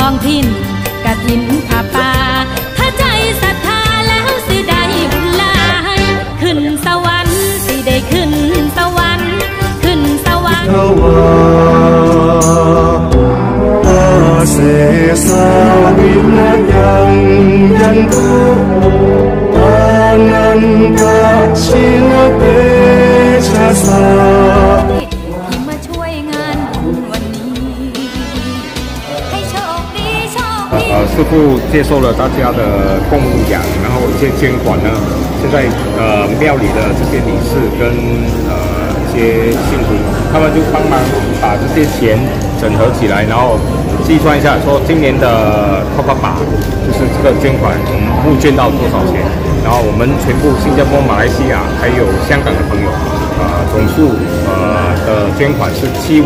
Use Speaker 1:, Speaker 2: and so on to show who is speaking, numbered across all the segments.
Speaker 1: องถิ่นกฐินผ้าป่าถ้าใจศรัทธาแล้วสิได้บุญหลายขึ้นสวรรค์สิได้ขึ้นสวรรค์ขึ้นสวรรค์
Speaker 2: เสสาวิญญาณยันตุอานันตชินเตชะสา
Speaker 1: ที่มาช่วยงานบุญวันนี้ให้โชคดีโชคดี
Speaker 3: 师傅接受了大家的供养，然后一些捐款呢，现在庙里的这些理事跟一些信徒，他们就帮忙把这些钱整合起来，然后计算一下，说今年的top up把就是这个捐款，我们募捐到多少钱，然后我们全部新加坡、马来西亚还有香港的朋友，总数的捐款是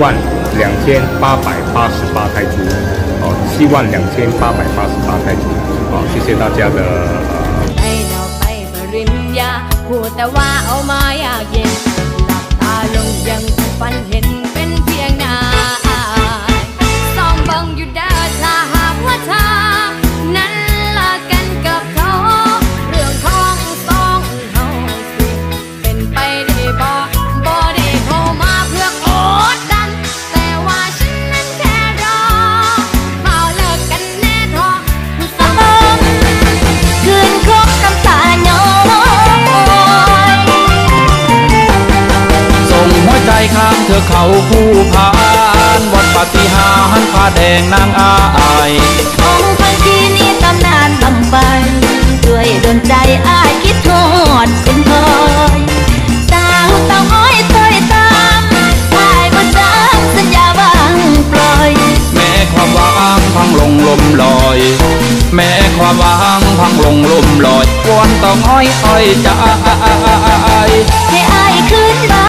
Speaker 3: 72888泰铢，72888泰铢，谢谢大家的
Speaker 1: ไปปริญญาพูดแต่ว่าเอามาอยากเย็นหลับตาลงยังฝันเห็นเป็นเพียงนายส่องบังอยู่ด้านถ้าหากว่าเธอนั้นละกันกับเขาเรื่องของสองเฮาสิเป็นไปได้บ่ได้เข้ามาเพื่อกดดันแต่ว่าฉันนั้นแค่รอเมาเลิกกันแน่ทอคืนครบน้ำตาย้อย
Speaker 4: ส่งหัวใจข้ามเธอเขาผู้พานวัดปฏิหารผ้าแดงนางอาย
Speaker 1: องค์พันที่นี้ตำนานบังไปด้วยดวงใจอ้ายคิดทอดเป็นพลอยสาวเต่าอ้อยต้อยตามอ้ายบ่จำสัญญาบางปล่อย
Speaker 4: แม้ความหวังพังลงลมลอยแม้ความหวังพังลงลมลอยวอนต้องอ้อยใจ
Speaker 1: ให้อ้ายขึ้นมา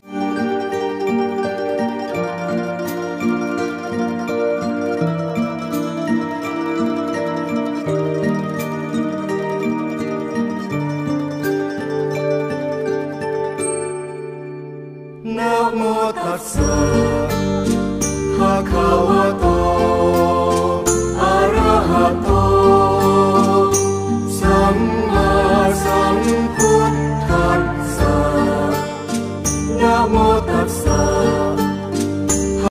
Speaker 2: นะโมตัสสะภะคะวะโตอะระหะโตสัมมาสัมพุทธัสสะนะโมตัสสะ